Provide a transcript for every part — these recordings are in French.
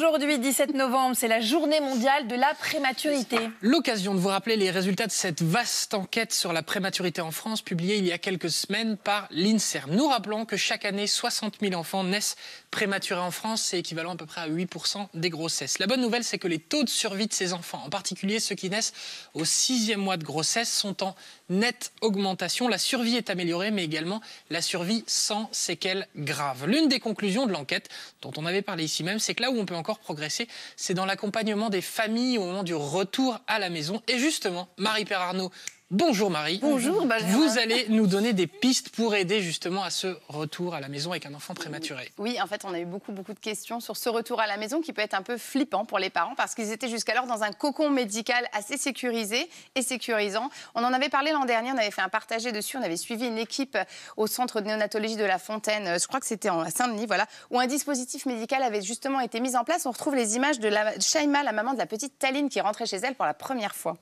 Aujourd'hui, 17 novembre, c'est la journée mondiale de la prématurité. L'occasion de vous rappeler les résultats de cette vaste enquête sur la prématurité en France, publiée il y a quelques semaines par l'INSERM. Nous rappelons que chaque année, 60 000 enfants naissent prématurés en France. C'est équivalent à peu près à 8% des grossesses. La bonne nouvelle, c'est que les taux de survie de ces enfants, en particulier ceux qui naissent au 6e mois de grossesse, sont en nette augmentation. La survie est améliorée, mais également la survie sans séquelles graves. L'une des conclusions de l'enquête, dont on avait parlé ici même, c'est que là où on peut encore progresser, c'est dans l'accompagnement des familles au moment du retour à la maison. Et justement, Marie-Père Arnaud, bonjour Marie. Bonjour Benjamin. Vous allez nous donner des pistes pour aider justement à ce retour à la maison avec un enfant prématuré. Oui, en fait, on a eu beaucoup de questions sur ce retour à la maison qui peut être un peu flippant pour les parents parce qu'ils étaient jusqu'alors dans un cocon médical assez sécurisé et sécurisant. On en avait parlé l'an dernier, on avait fait un partagé dessus, on avait suivi une équipe au centre de néonatologie de La Fontaine, je crois que c'était à Saint-Denis, voilà, où un dispositif médical avait justement été mis en place. On retrouve les images de Shaima, la maman de la petite Taline qui rentrait chez elle pour la première fois.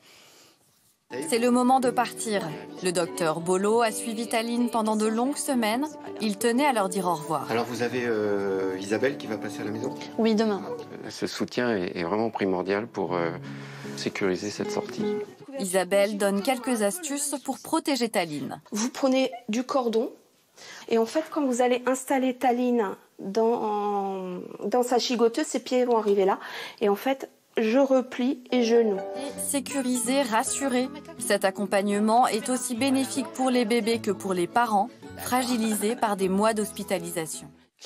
C'est le moment de partir. Le docteur Bolo a suivi Taline pendant de longues semaines. Il tenait à leur dire au revoir. Alors vous avez Isabelle qui va passer à la maison? Oui, demain. Ce soutien est vraiment primordial pour sécuriser cette sortie. Isabelle donne quelques astuces pour protéger Taline. Vous prenez du cordon et en fait, quand vous allez installer Taline dans sa chigoteuse, ses pieds vont arriver là. Et en fait, je replie et je noue. Sécurisé, rassuré. Cet accompagnement est aussi bénéfique pour les bébés que pour les parents, fragilisés par des mois d'hospitalisation.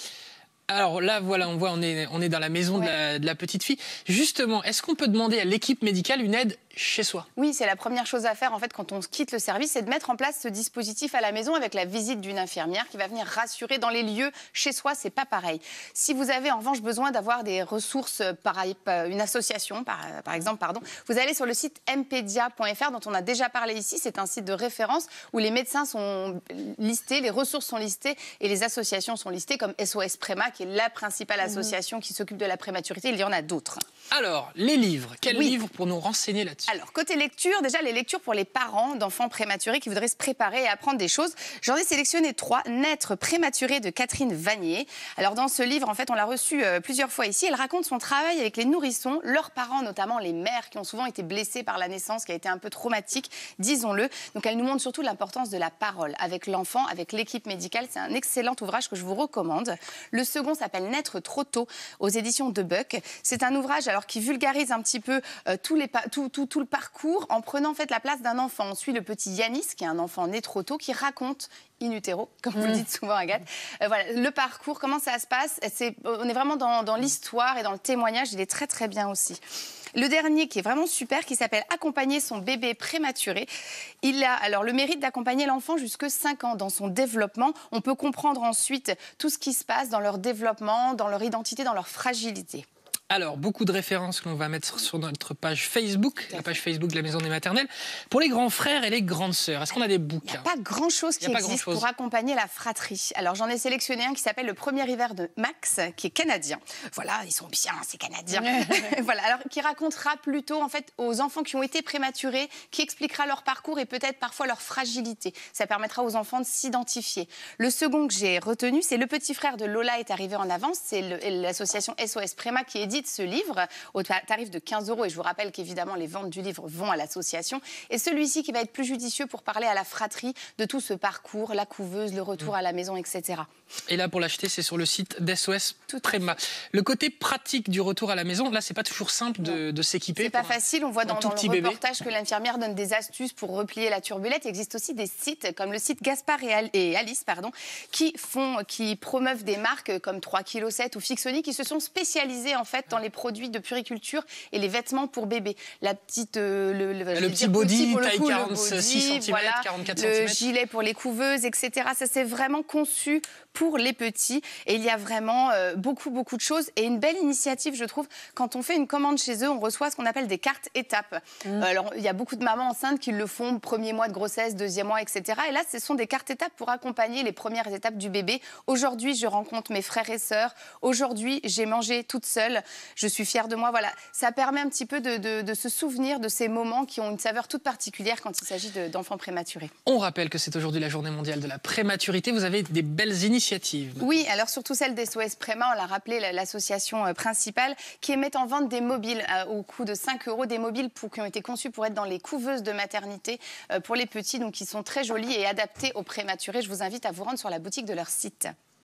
Alors là, voilà, on voit, on est dans la maison de la petite fille. Justement, est-ce qu'on peut demander à l'équipe médicale une aide chez soi? Oui, c'est la première chose à faire en fait quand on quitte le service, c'est de mettre en place ce dispositif à la maison avec la visite d'une infirmière qui va venir rassurer dans les lieux. Chez soi, c'est pas pareil. Si vous avez en revanche besoin d'avoir des ressources, une association par exemple, vous allez sur le site mpedia.fr dont on a déjà parlé ici. C'est un site de référence où les médecins sont listés, les ressources sont listées et les associations sont listées comme SOS Préma qui est la principale association qui s'occupe de la prématurité. Il y en a d'autres. Alors, les livres. Quels livres pour nous renseigner là-dessus? Alors, côté lecture, déjà les lectures pour les parents d'enfants prématurés qui voudraient se préparer et apprendre des choses. J'en ai sélectionné 3. Naître prématuré de Catherine Vanier. Alors, dans ce livre, en fait, on l'a reçu plusieurs fois ici. Elle raconte son travail avec les nourrissons, leurs parents, notamment les mères qui ont souvent été blessées par la naissance, qui a été un peu traumatique, disons-le. Donc, elle nous montre surtout l'importance de la parole avec l'enfant, avec l'équipe médicale. C'est un excellent ouvrage que je vous recommande. Le second s'appelle Naître trop tôt aux éditions de Buck. C'est un ouvrage alors qui vulgarise un petit peu tout le parcours en prenant en fait la place d'un enfant. On suit le petit Yanis qui est un enfant né trop tôt qui raconte in utero, comme vous le dites souvent Agathe. Voilà, le parcours, comment ça se passe. On est vraiment dans l'histoire et dans le témoignage. Il est très très bien aussi. Le dernier qui est vraiment super, qui s'appelle Accompagner son bébé prématuré. Il a alors le mérite d'accompagner l'enfant jusque 5 ans dans son développement. On peut comprendre ensuite tout ce qui se passe dans leur développement, dans leur identité, dans leur fragilité. Alors, beaucoup de références que l'on va mettre sur notre page Facebook, la page Facebook de la Maison des Maternelles. Pour les grands frères et les grandes sœurs, est-ce qu'on a des bouquins? Il n'y a pas grand-chose qui existe pour accompagner la fratrie. Alors, j'en ai sélectionné un qui s'appelle Le premier hiver de Max, qui est canadien. Voilà, ils sont bien, ces Canadiens. Voilà, alors qui racontera plutôt, en fait, aux enfants qui ont été prématurés, qui expliquera leur parcours et peut-être parfois leur fragilité. Ça permettra aux enfants de s'identifier. Le second que j'ai retenu, c'est Le petit frère de Lola est arrivé en avance. C'est l'association SOS Préma qui édite ce livre au tarif de 15 €. Et je vous rappelle qu'évidemment, les ventes du livre vont à l'association. Et celui-ci qui va être plus judicieux pour parler à la fratrie de tout ce parcours, la couveuse, le retour à la maison, etc. Et là, pour l'acheter, c'est sur le site d'SOS Préma. Le côté pratique du retour à la maison, là, c'est pas toujours simple de s'équiper. C'est pas facile. On voit dans le reportage que l'infirmière donne des astuces pour replier la turbulette. Il existe aussi des sites comme le site Gaspard et Alice, qui promeuvent des marques comme 3,7 kg ou Fixoni, qui se sont spécialisées en fait dans les produits de puriculture et les vêtements pour bébé. Le petit body, taille 46 cm, voilà, 44 cm. Le gilet pour les couveuses, etc. Ça, c'est vraiment conçu pour les petits. Et il y a vraiment beaucoup de choses. Et une belle initiative, je trouve, quand on fait une commande chez eux, on reçoit ce qu'on appelle des cartes étapes. Alors, il y a beaucoup de mamans enceintes qui le font, premier mois de grossesse, deuxième mois, etc. Et là, ce sont des cartes étapes pour accompagner les premières étapes du bébé. Aujourd'hui, je rencontre mes frères et sœurs. Aujourd'hui, j'ai mangé toute seule. je suis fière de moi. Voilà, ça permet un petit peu de se souvenir de ces moments qui ont une saveur toute particulière quand il s'agit d'enfants prématurés. On rappelle que c'est aujourd'hui la journée mondiale de la prématurité. Vous avez des belles initiatives. Oui, alors surtout celle d'SOS Préma, on l'a rappelé, l'association principale, qui met en vente des mobiles au coût de 5 €, des mobiles qui ont été conçus pour être dans les couveuses de maternité pour les petits, donc qui sont très jolis et adaptés aux prématurés. Je vous invite à vous rendre sur la boutique de leur site.